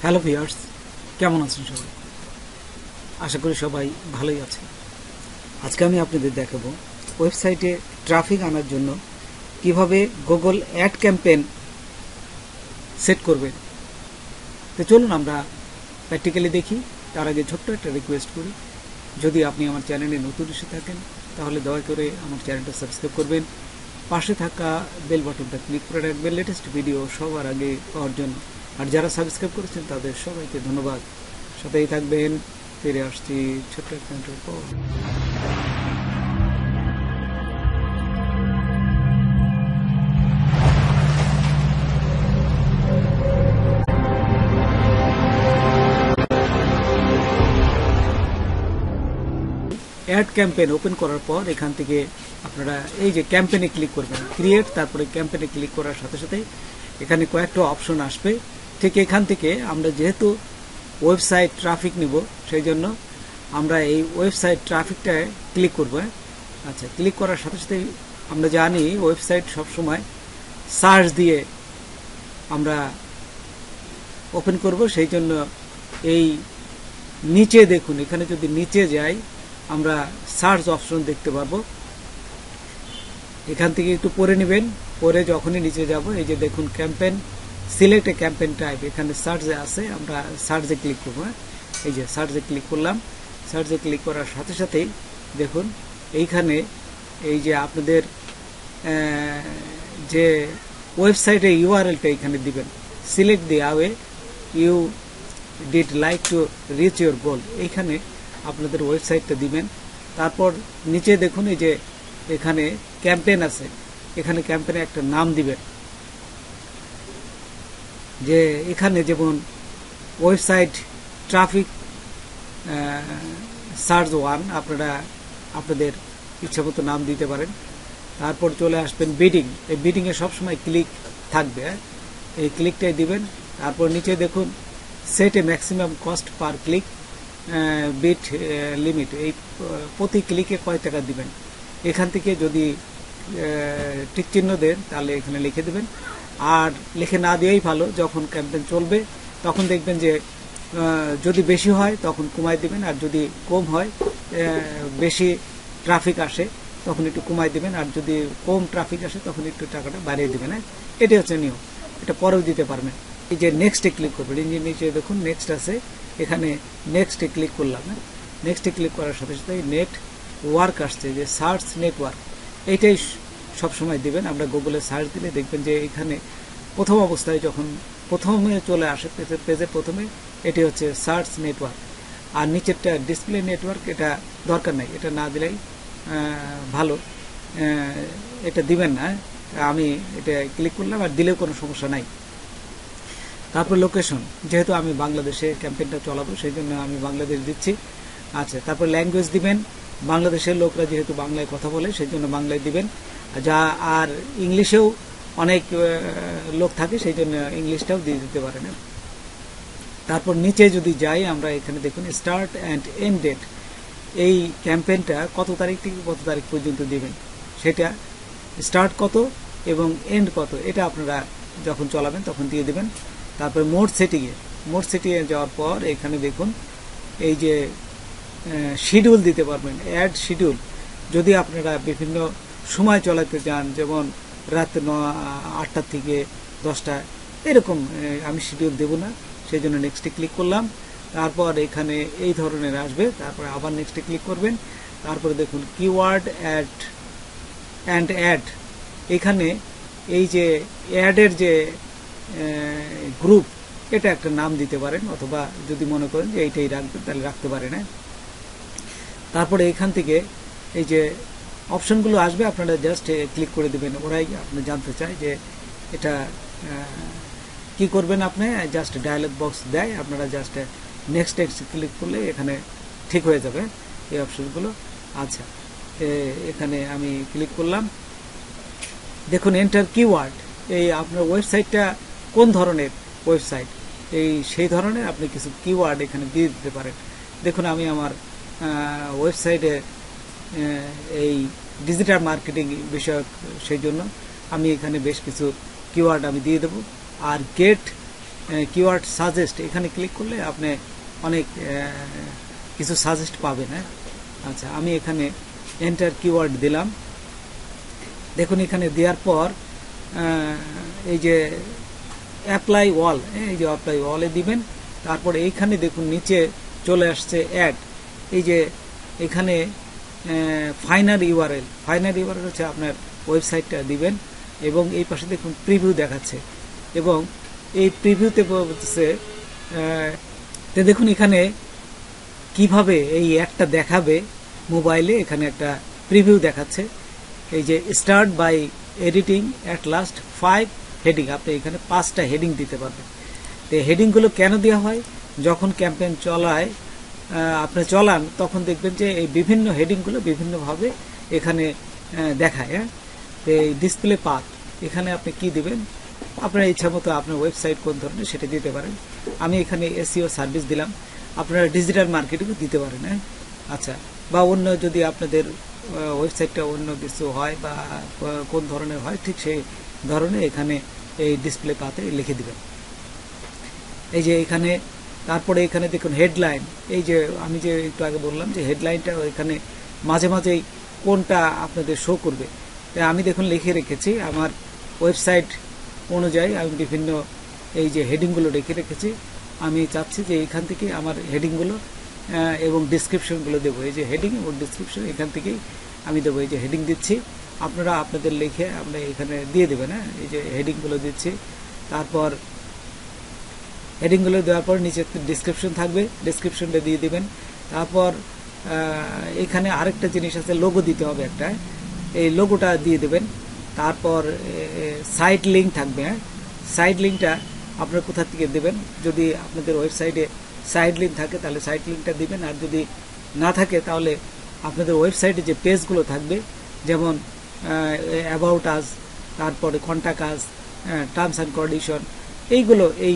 Hello viewers, কেমন আছেন সবাই? আশা করি সবাই ভালোই আছেন। আজকে আমি আপনাদের দেখাবো ওয়েবসাইটে ট্রাফিক আনার জন্য কিভাবে গুগল অ্যাড ক্যাম্পেইন সেট করবেন। তো চলুন আমরা প্র্যাকটিক্যালি দেখি। তার আগে ছোট্ট একটা রিকোয়েস্ট করি, যদি আপনি আমার চ্যানেলে নতুন এসে থাকেন তাহলে দয়া করে আমার চ্যানেলটা সাবস্ক্রাইব করবেন, পাশে থাকা বেল বাটনটা ক্লিক করে রাখবেন লেটেস্ট ভিডিও সবার আগে পাওয়ার জন্য। আর যারা সাবস্ক্রাইব করেছেন তাদের সবাইকে ধন্যবাদ। সাথেই থাকবেন। ফিরে আসছি ছোট্ট একটা পর। অ্যাড ক্যাম্পেইন ওপেন করার পর এখান থেকে আপনারা এই যে ক্যাম্পেইনে ক্লিক করবেন, ক্রিয়েট, তারপরে ক্যাম্পেইনে ক্লিক করার সাথে সাথে এখানে কয়েকটা অপশন আসবে। ঠিক এখান থেকে আমরা যেহেতু ওয়েবসাইট ট্রাফিক নিব, সেই জন্য আমরা এই ওয়েবসাইট ট্রাফিকটায় ক্লিক করব। আচ্ছা, ক্লিক করার সাথে সাথে আমরা জানি ওয়েবসাইট সবসময় সার্চ দিয়ে আমরা ওপেন করব, সেই জন্য এই নিচে দেখুন, এখানে যদি নিচে যাই আমরা সার্চ অপশন দেখতে পারবো। এখান থেকে একটু পরে নেবেন, পরে যখনই নিচে যাব এই যে দেখুন campaign, select a campaign type, এখানে সার্চে আছে, আমরা সার্চে ক্লিক করব। এই যে সার্চে ক্লিক করলাম। সার্চে ক্লিক করার সাথে সাথেই দেখুন এইখানে এই যে আপনাদের যে ওয়েবসাইটের ইউআরএলটা এখানে দিবেন, select the way you did like to reach your goal, এইখানে আপনাদের ওয়েবসাইটটা দিবেন। তারপর নিচে দেখুন এই যে এখানে ক্যাম্পেইন আছে, এখানে ক্যাম্পেইনে একটা নাম দিবেন, যে এখানে যেমন ওয়েবসাইট ট্রাফিক সার্চ 1 আপনারা আপনাদের ইচ্ছামতো নাম দিতে পারেন। তারপর চলে আসবেন বিডিং, এই বিডিংয়ে সবসময় ক্লিক থাকবে, এই ক্লিকটাই দিবেন। তারপর নিচে দেখুন set a maximum cost per click bid limit, এই প্রতি ক্লিকে কয় টাকা দিবেন। এখান থেকে যদি টিক চিহ্ন দেন তাহলে এখানে লিখে দেবেন, আর লিখে না দিয়েই ভালো। যখন ক্যাম্পেইন চলবে তখন দেখবেন যে যদি বেশি হয় তখন কমাই দিবেন, আর যদি কম হয়, বেশি ট্রাফিক আসে তখন একটু কমাই দিবেন, আর যদি কম ট্রাফিক আসে তখন একটু টাকাটা বাড়িয়ে দিবেন। এটাই হচ্ছে নিয়ম, এটা পরেও দিতে পারবেন। এই যে নেক্সটে ক্লিক করবেন, এই যে নিচে দেখুন নেক্সট আছে, এখানে নেক্সটে ক্লিক করলাম। নেক্সটে ক্লিক করার সাথে সাথে নেটওয়ার্ক আসছে, যে সার্চ নেটওয়ার্ক, এইটাই সবসময় দিবেন। আমরা গুগলে সার্চ দিলে দেখবেন যে এখানে প্রথম অবস্থায় যখন প্রথমে চলে আসে পেজের প্রথমে, এটি হচ্ছে সার্চ নেটওয়ার্ক। আর নিচেরটা ডিসপ্লে নেটওয়ার্ক, এটা দরকার নাই, এটা না দিলেই ভালো, এটা দিবেন না। আমি এটা ক্লিক করলাম, আর দিলেও কোনো সমস্যা নাই। তারপর লোকেশন, যেহেতু আমি বাংলাদেশে ক্যাম্পেইনটা চালাবো সেই জন্য আমি বাংলাদেশ দিচ্ছি। আচ্ছা, তারপর ল্যাঙ্গুয়েজ দিবেন, বাংলাদেশের লোকরা যেহেতু বাংলায় কথা বলে সেই জন্য বাংলায় দিবেন, যা আর ইংলিশেও অনেক লোক থাকে সেই জন্য ইংলিশটাও দিয়ে দিতে পারেন। তারপর নিচে যদি যাই আমরা এখানে দেখুন স্টার্ট অ্যান্ড এন্ড ডেট, এই ক্যাম্পেইনটা কত তারিখ থেকে কত তারিখ পর্যন্ত দিবেন, সেটা স্টার্ট কত এবং এন্ড কত, এটা আপনারা যখন চালাবেন তখন দিয়ে দেবেন। তারপরে মোড সেটিংয়ে যাওয়ার পর এখানে দেখুন এই যে শিডিউল দিতে পারবেন, অ্যাড শিডিউল। যদি আপনারা বিভিন্ন সময় চালাতে চান, যেমন রাত 8টা থেকে 10টা এরকম, আমি শিডিউল দেব না, সেই জন্য নেক্সটে ক্লিক করলাম। তারপর এখানে এই ধরনের আসবে, তারপরে আবার নেক্সটে ক্লিক করবেন। তারপরে দেখুন কিওয়ার্ড অ্যাড, এখানে এই যে অ্যাডের যে গ্রুপ, এটা একটা নাম দিতে পারেন, অথবা যদি মনে করেন যে এইটাই রাখবেন তাহলে রাখতে পারেন। তারপরে এখান থেকে এই যে অপশনগুলো আসবে আপনারা জাস্ট ক্লিক করে দেবেন, ওরাই আপনি জানতে চায় যে এটা কি করবেন। আপনি জাস্ট ডায়ালগ বক্স দেয়, আপনারা জাস্ট নেক্সট ক্লিক করলে এখানে ঠিক হয়ে যাবে এই অপশনগুলো। আচ্ছা, এখানে আমি ক্লিক করলাম, দেখুন এন্টার কিওয়ার্ড, এই আপনার ওয়েবসাইটটা কোন ধরনের ওয়েবসাইট, সেই ধরনের আপনি কিছু কিওয়ার্ড এখানে দিয়ে দিতে পারেন। দেখুন আমি আমার ওয়েবসাইটে এই ডিজিটাল মার্কেটিং বিষয়ক, সেই জন্য আমি এখানে বেশ কিছু কিওয়ার্ড আমি দিয়ে দেব। আর গেট কিওয়ার্ড সাজেস্ট, এখানে ক্লিক করলে আপনি অনেক কিছু সাজেস্ট পাবেন। হ্যাঁ, আচ্ছা, আমি এখানে এন্টার কিওয়ার্ড দিলাম। দেখুন এখানে দেওয়ার পর এই যে অ্যাপ্লাই ওয়াল, এই যে অ্যাপ্লাই ওয়ালে দিবেন। তারপর এইখানে দেখুন নিচে চলে আসছে অ্যাড। এই যে এখানে ফাইনাল ইউআরএল হচ্ছে আপনার ওয়েবসাইটটা দিবেন, এবং এই পাশে দেখুন প্রিভিউ দেখাচ্ছে, এবং এই প্রিভিউতে বলতেছে দেখুন এখানে কিভাবে এই অ্যাডটা দেখাবে মোবাইলে। এখানে একটা প্রিভিউ দেখাচ্ছে, এই যে start by editing at least 5 heading, আপনি এখানে 5টা হেডিং দিতে পারবেন। তো হেডিংগুলো কেন দেওয়া হয়? যখন ক্যাম্পেইন আপনি চলান তখন দেখবেন যে এই বিভিন্ন হেডিংগুলো বিভিন্নভাবে এখানে দেখায়। হ্যাঁ, তো এই ডিসপ্লে পাথ, এখানে আপনি কি দিবেন আপনার ইচ্ছা মতো, আপনার ওয়েবসাইট কোন ধরনের সেটা দিতে পারেন। আমি এখানে এসইও সার্ভিস দিলাম, আপনারা ডিজিটাল মার্কেটিংও দিতে পারেন। হ্যাঁ, আচ্ছা, বা অন্য যদি আপনাদের ওয়েবসাইটটা অন্য কিছু হয় বা কোন ধরনের হয় ঠিক সেই ধরনের এখানে এই ডিসপ্লে পাতে লিখে দিবেন। এই যে এখানে তারপরে এখানে দেখুন হেডলাইন, এই যে আমি যে একটু আগে বললাম যে হেডলাইনটা এখানে মাঝে মাঝেই কোনটা আপনাদের শো করবে। তাই আমি দেখুন লিখে রেখেছি আমার ওয়েবসাইট অনুযায়ী, আমি বিভিন্ন এই যে হেডিংগুলো রেখে রেখেছি। আমি চাচ্ছি যে এখান থেকে আমার হেডিংগুলো এবং ডিসক্রিপশনগুলো দেবো। এই যে হেডিং এবং ডিসক্রিপশন এখান থেকেই আমি দেবো। এই যে হেডিং দিচ্ছি, আপনারা আপনাদের লিখে আপনি এখানে দিয়ে দেবেন। হ্যাঁ, এই যে হেডিংগুলো দিচ্ছি, তারপর হেডিংগুলো দেওয়ার পর নিচে ডিসক্রিপশন থাকবে, ডিসক্রিপশনটা দিয়ে দিবেন। তারপর এখানে আরেকটা জিনিস আছে, লোগো দিতে হবে একটা, এই লোগোটা দিয়ে দেবেন। তারপর সাইট লিঙ্ক থাকবে। হ্যাঁ, সাইট লিঙ্কটা আপনারা কোথা থেকে দেবেন? যদি আপনাদের ওয়েবসাইটে সাইট লিঙ্ক থাকে তাহলে সাইট লিঙ্কটা দিবেন, আর যদি না থাকে তাহলে আপনাদের ওয়েবসাইটে যে পেজগুলো থাকবে, যেমন অ্যাবাউট আস, তারপরে contact us, terms and condition, এইগুলো এই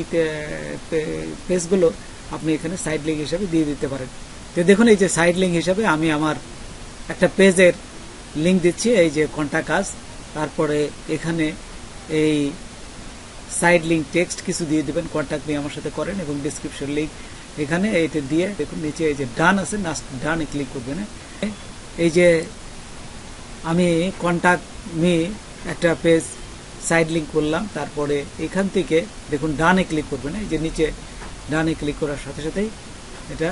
পেজগুলো আপনি এখানে সাইট লিঙ্ক হিসাবে দিয়ে দিতে পারেন। তো দেখুন এই যে সাইট লিঙ্ক হিসাবে আমি আমার একটা পেজের লিঙ্ক দিচ্ছি, এই যে কন্টাক্ট আস, তারপরে এখানে এই সাইড লিঙ্ক টেক্সট কিছু দিয়ে দিবেন, কন্ট্যাক্ট মি আমার সাথে করেন, এবং ডিসক্রিপশন লিঙ্ক এখানে এইটা দিয়ে দেখুন নিচে এই যে ডান আছে, ডানে ক্লিক করবেন। এই যে আমি কন্ট্যাক্ট মি একটা পেজ সাইড লিঙ্ক করলাম, তারপরে এখান থেকে দেখুন ডানে ক্লিক করবেন। এই যে নিচে ডানে ক্লিক করার সাথে সাথেই এটা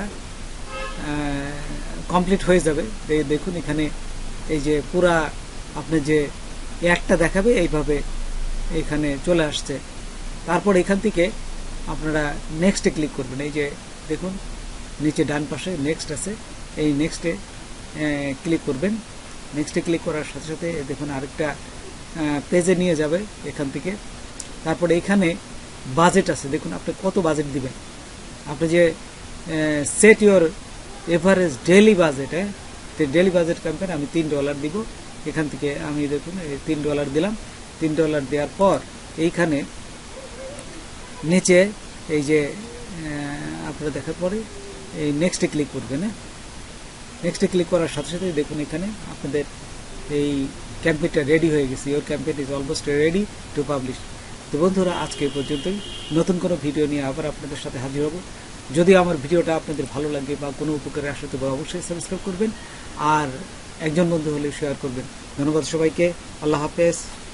কমপ্লিট হয়ে যাবে। দেখুন এখানে এই যে পুরা আপনি যে একটা দেখাবে এইভাবে এখানে চলে আসছে। তারপর এখান থেকে আপনারা নেক্সটে ক্লিক করবেন। এই যে দেখুন নিচে ডান পাশে নেক্সট আছে, এই নেক্সটে ক্লিক করবেন। নেক্সটে ক্লিক করার সাথে সাথে দেখুন আরেকটা পেজে নিয়ে যাবে এখান থেকে। তারপরে এখানে বাজেট আছে, দেখুন আপনি কত বাজেট দিবেন। আপনি যে set your average daily budget, daily budget campaign আমি $3 দিব। এখান থেকে আমি দেখুন $3 দিলাম। $3 দেওয়ার পর এইখানে নিচে এই যে আপনারা দেখার পরে এই নেক্সটে ক্লিক করবেন। নেক্সটে ক্লিক করার সাথে সাথে দেখুন এখানে আপনাদের এই ক্যাম্পেইনটা রেডি হয়ে গেছে। Your campaign is almost ready to publish. তো বন্ধুরা আজকে এই পর্যন্তই, নতুন কোনো ভিডিও নিয়ে আবার আপনাদের সাথে হাজির হব। যদি আমার ভিডিওটা আপনাদের ভালো লাগে বা কোনো উপকারে আসে তবে অবশ্যই সাবস্ক্রাইব করবেন, আর একজন বন্ধু হলে শেয়ার করবেন। ধন্যবাদ সবাইকে, আল্লাহ হাফেজ।